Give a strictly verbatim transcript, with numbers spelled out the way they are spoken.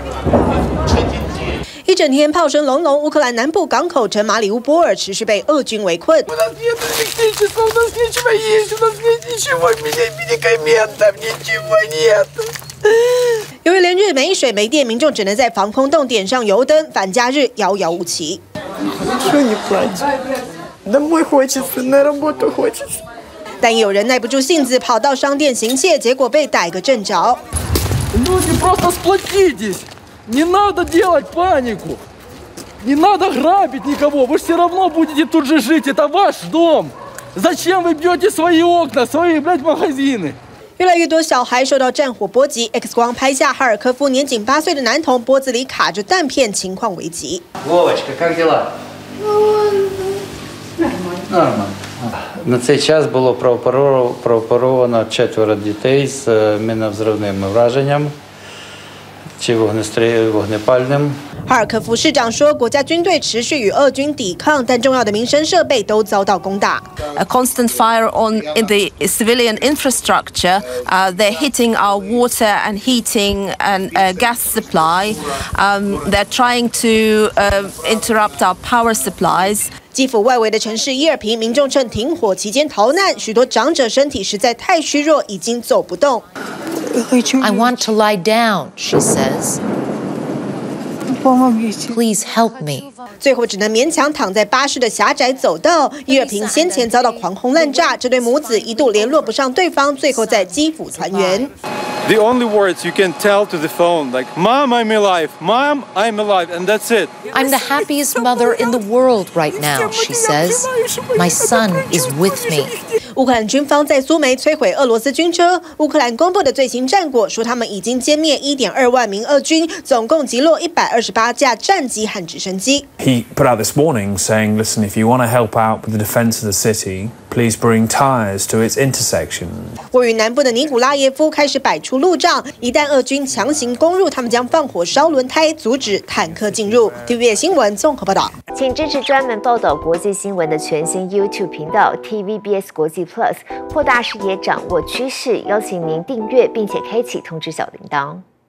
一整天炮声隆隆，乌克兰南部港口城马里乌波尔持续被俄军围困。由于连日没水没电，民众只能在防空洞点上油灯，返家日遥遥无期。但也有人耐不住性子，跑到商店行窃，结果被逮个正着。 Не надо делать панику, не надо грабить никого. Вы все равно будете тут же жить. Это ваш дом. Зачем вы бьете свои окна, свои, блядь, магазины? 越来越多小孩受到战火波及 ，X 光拍下哈尔科夫年仅八岁的男童脖子里卡着弹片，情况危急。 Вовочка, как дела? Нормально. На цей час було прооперовано четверо дітей з мінно-взривними враженнями. 哈尔科夫市长说，国家军队持续与俄军抵抗，但重要的民生设备都遭到攻打。 A constant fire on in the civilian infrastructure. Uh, they're hitting our water and heating and uh, gas supply. Um, they're trying to uh, interrupt our power supplies. 基辅外围的城市伊尔平，民众趁停火期间逃难，许多长者身体实在太虚弱，已经走不动。 I want to lie down, she says. Please help me. 最后只能勉强躺在巴士的狭窄走道。伊尔平先前遭到狂轰滥炸，这对母子一度联络不上对方，最后在基辅团圆。 The only words you can tell to the phone, like "Mom, I'm alive. Mom, I'm alive," and that's it. I'm the happiest mother in the world right now, she says. My son is with me. 乌克兰军方在苏梅摧毁俄罗斯军车。乌克兰公布的最新战果说，他们已经歼灭 一点二万名俄军，总共击落一百二十八架战机和直升机。 He put out this warning saying, "Listen, if you want to help out with the defense of the city, please bring tires to its intersection." 位于南部的尼古拉耶夫开始摆出路障，一旦俄军强行攻入，他们将放火烧轮胎，阻止坦克进入。T V B S 新闻综合报道。 请支持专门报道国际新闻的全新 YouTube 频道 T V B S 国际 Plus， 扩大视野，掌握趋势。邀请您订阅并且开启通知小铃铛。